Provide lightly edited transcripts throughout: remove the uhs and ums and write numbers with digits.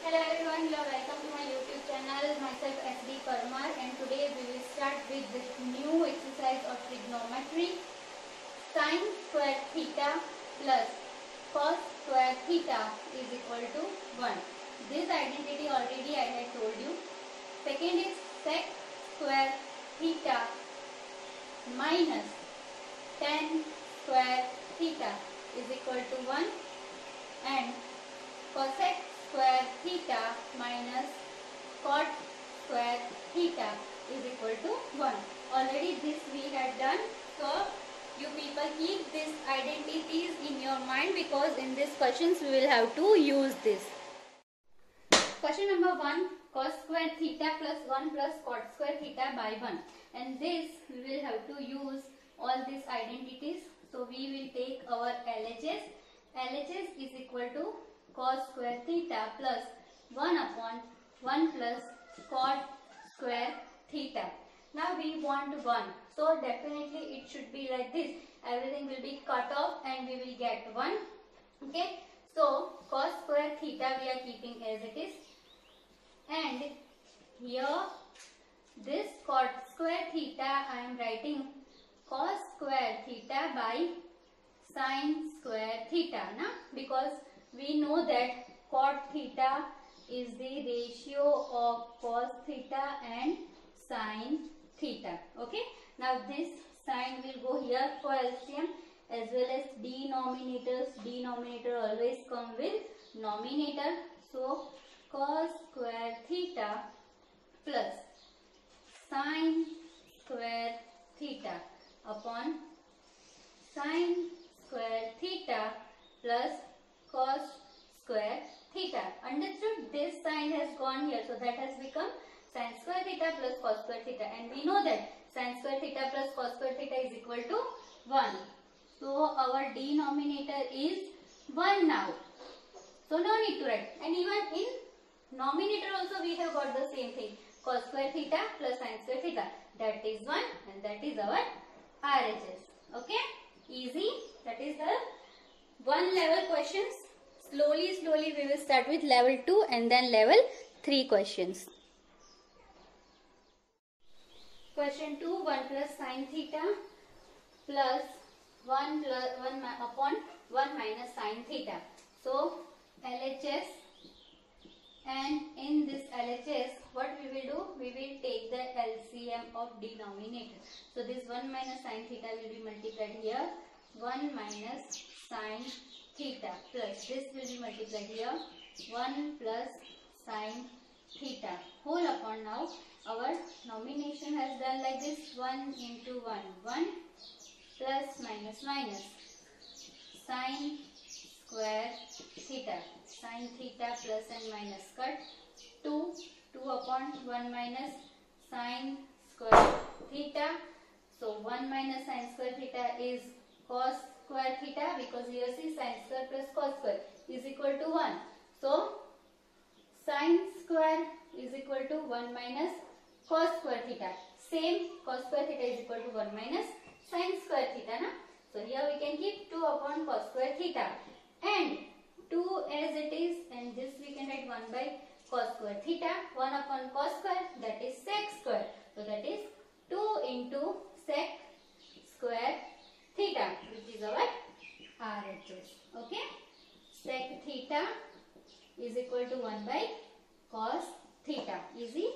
Hello everyone, you are welcome to my YouTube channel. Myself SD Parmar, and today we will start with this new exercise of trigonometry. Sin square theta plus cos square theta is equal to 1. This identity already I had told you. Second is sec square theta minus tan square theta is equal to 1, and cosec square theta minus cot square theta is equal to 1. Already this we had done, so you people keep these identities in your mind because in these questions we will have to use this. Question number 1, cos square theta plus 1 plus cot square theta by 1, and this we will have to use all these identities. So we will take our LHS. LHS is equal to cos square theta plus 1 upon 1 plus cot square theta. Now we want 1. So definitely it should be like this. Everything will be cut off and we will get 1. Okay. So cos square theta we are keeping as it is. And here this cot square theta I am writing cos square theta by sin square theta. Na? Because we know that cot theta is the ratio of cos theta and sin theta. Okay. Now this sign will go here for LCM, as well as denominators. Denominator always come with nominator. So cos square theta plus sin square theta upon sin square theta plus cos square theta. Understood? This sign has gone here, so that has become sin square theta plus cos square theta, and we know that sin square theta plus cos square theta is equal to 1. So our denominator is 1 now. So no need to write. And even in nominator also we have got the same thing, cos square theta plus sin square theta. That is 1, and that is our RHS. Okay? Easy. That is the one level questions. Slowly we will start with level 2 and then level 3 questions. Question 2, 1 plus sin theta plus 1 upon 1 minus sin theta. So LHS, and in this LHS what we will do? We will take the LCM of denominator. So this 1 minus sin theta will be multiplied here. 1 minus sin theta plus this will be multiplied here. 1 plus sin theta whole upon, now our nomination has done like this, 1 into 1, 1 plus minus minus sin square theta, sin theta plus and minus cut, 2 upon 1 minus sin square theta. So 1 minus sin square theta is cos square theta, because here see sin square plus cos square is equal to 1. So sin square is equal to 1 minus cos square theta. Same, cos square theta is equal to 1 minus sin square theta. Na? So here we can keep 2 upon cos square theta, and 2 as it is, and this we can write 1 by cos square theta. 1 upon cos square, that is sec square. So that is 2 into sec square theta, which is our RHS. Okay. Sec theta is equal to 1 by cos theta. Easy.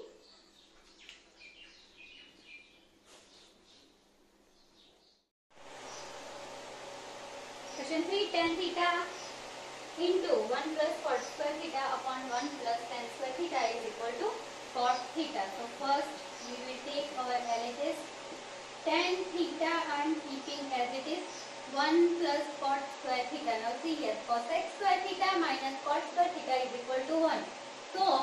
Question 3, tan theta into 1 plus cot square theta upon 1 plus tan square theta is equal to cot theta. So first we will take our LHS. Tan theta I am keeping as it is, 1 plus cot square theta. Now see here, cosec square theta minus cot square theta is equal to 1. So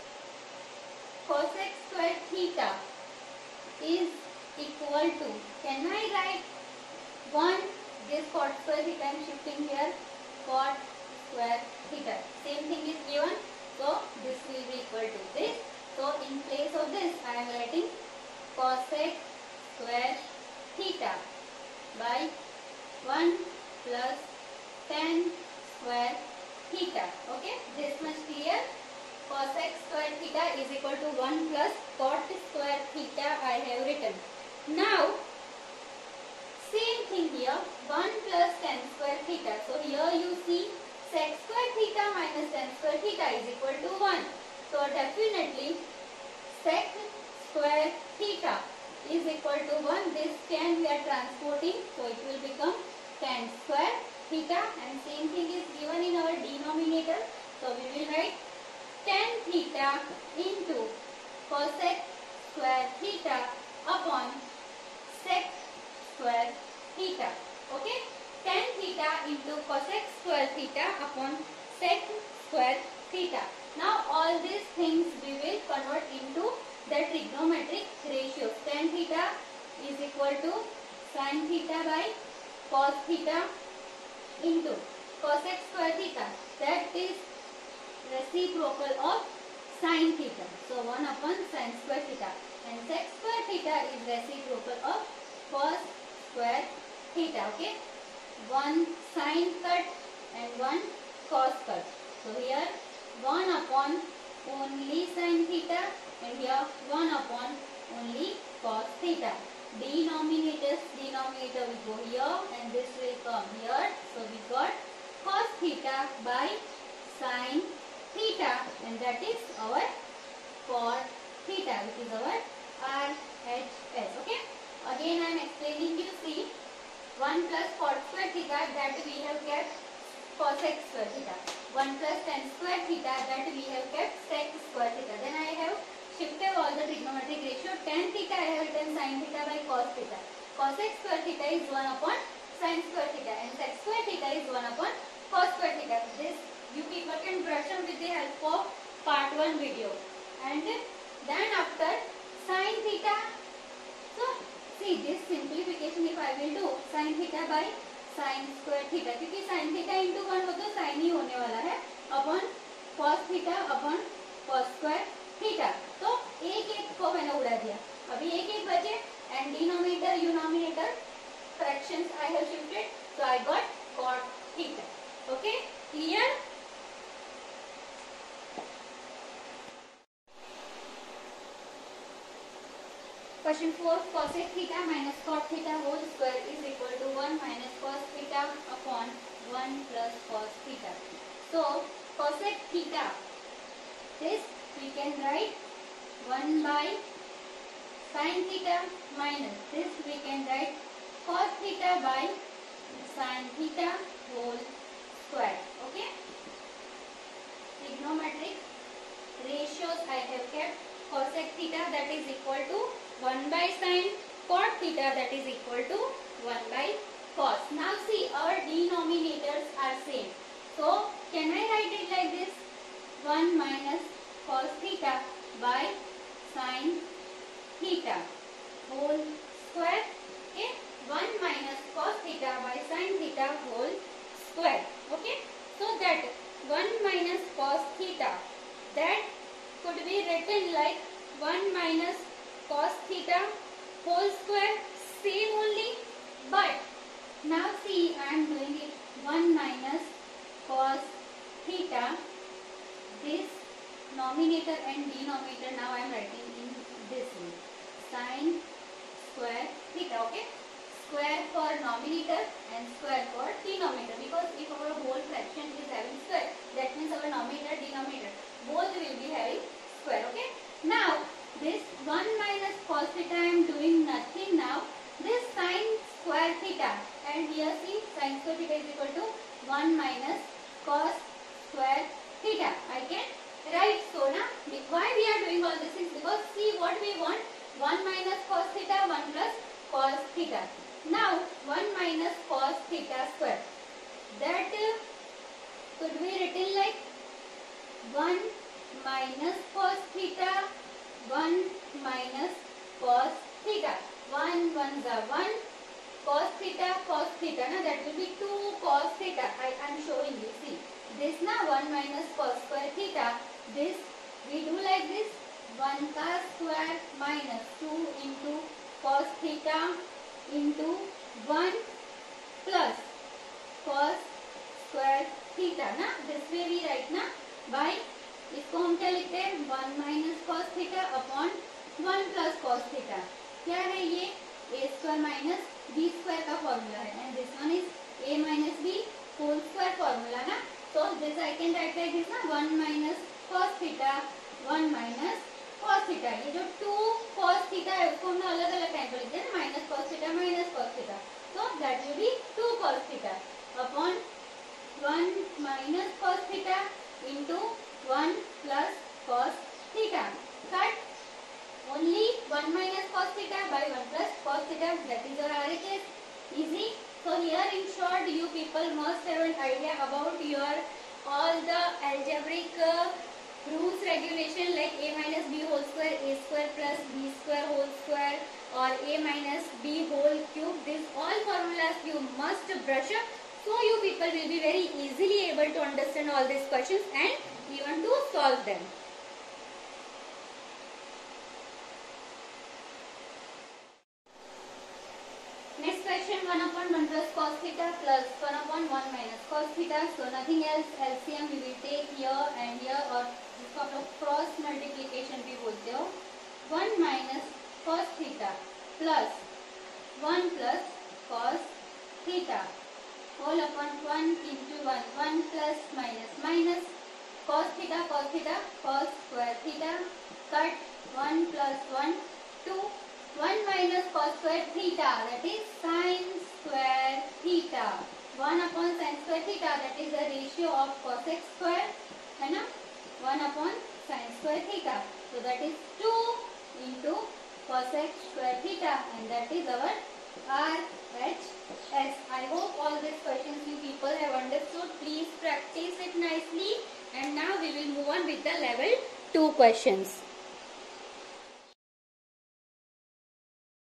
cosec square theta is equal to, can I write 1, this cot square theta I am shifting here, cot square theta. Same thing is given, so this will be equal to this. So in place of this I am writing cosec square theta by 1 plus tan square theta. Okay, this much clear. cosec square theta is equal to 1 plus cot square theta I have written. Now same thing here, 1 plus tan square theta. So here you see sec square theta minus tan square theta is equal to 1. So definitely sec square theta is equal to 1. This tan we are transporting, so it will become tan square theta, and same thing is given in our denominator. So we will write tan theta into cosec square theta upon sec square theta. Okay, tan theta into cosec square theta upon sec square theta. Now all these things we will convert into the trigonometric ratios. Tan theta is equal to sin theta by cos theta into cosec square theta, that is reciprocal of sin theta. So 1 upon sin square theta, and sec square theta is reciprocal of cos square theta. Okay, one sin cut and one cos cut. So here 1 upon only sin theta, and here 1 upon only cos theta. Denominator will go here and this will come here. So we got cos theta by sin theta, and that is our cot theta, which is our RHS. Okay, again I am explaining you. See, 1 plus cot square theta, that we have kept cosec square theta. 1 plus tan square theta, that we have kept sec square theta. Then I have shifted all the trigonometric ratio. Tan theta I have written sin theta by cos theta. Cosec square theta is 1 upon sin square theta, and sec square theta is 1 upon cos square theta. This you people can brush up with the help of part 1 video. And then after sin theta, so see this simplification if I will do, sin theta by sin square theta, क्योंकि sin theta into 1 हो तो sin ही होने वाला है, upon cos theta upon cos square theta. तो एक को मैंने उड़ा दिया, अभी एक बचे, and denominator numerator fractions I have shifted, so I got cot theta. Okay, clear? Question 4, cosec theta minus cot theta whole square is equal to 1 minus cos theta upon 1 plus cos theta. So cosec theta, this we can write 1 by sin theta minus this we can write cos theta by sin theta whole square. Okay, trigonometric ratios I have kept. Cosec theta, that is equal to 1 by sin, cot theta, that is equal to 1 by cos. Now see, our denominators are same, so can I write it like this, 1 minus cos theta by sin theta whole square. Okay, 1 minus cos theta by sin theta whole square. Okay, so that 1 minus cos theta, that could be written like 1 minus cos theta whole square, same only, but now see I am doing it 1 minus cos theta, this nominator and denominator now I am writing in this way, sin square theta. Okay, square for nominator and square for denominator, because if our whole fraction is having square, that means our nominator denominator both will be having square. Okay, now this 1 minus cos theta I am doing nothing now, this sin square theta, and here see sin square theta is equal to 1 minus cos square theta. I can write so now. Why we are doing all these things? Because see what we want, 1 minus cos theta, 1 plus cos theta. Now 1 minus cos theta square, that could be written like 1 minus cos theta, 1 minus cos theta. 1 1s are 1, cos theta, na, that will be 2 cos theta. I am showing you. See this now, 1 minus cos square theta, this we do like this, 1 cos square minus 2 into cos theta into 1 plus cos square theta, na, this way we write, na, by इसको हम क्या लिखते हैं 1 minus cos theta upon 1 plus cos theta. क्या है ये a square minus b square का formula है and this one is a minus b whole square formula ना. So this I can write like this ना 1 minus cos theta 1 minus cos theta. ये जो 2 cos theta है उसको हमने अलग अलग टाइम पर लिखते हैं minus cos theta minus cos theta. So that will be 2 cos theta upon 1 minus cos theta into 1 plus cos theta. Cut only 1 minus cos theta by 1 plus cos theta. That is your RHS. Easy. So here in short you people must have an idea about your all the algebraic rules regulation like a minus b whole square, a square plus b square whole square or a minus b whole cube. These all formulas you must brush up, so you people will be very easily able to understand all these questions and even to solve them. Next question 1 upon 1 plus cos theta plus 1 upon 1 minus cos theta. So nothing else, LCM we will take here and here or जिसको आप लोग cross multiplication भी बोलते हो. 1 minus cos theta plus 1 plus cos theta whole upon 1 into 1 1 plus minus minus cos theta cos square theta cut 1 plus 1 2 1 minus cos square theta that is sin square theta 1 upon sin square theta that is the ratio of cos x square है ना 1 upon sin square theta. So that is 2 into cos x square theta and that is our RHS. I hope all these questions you people have understood. Please practice it nicely and now we will move on with the level 2 questions.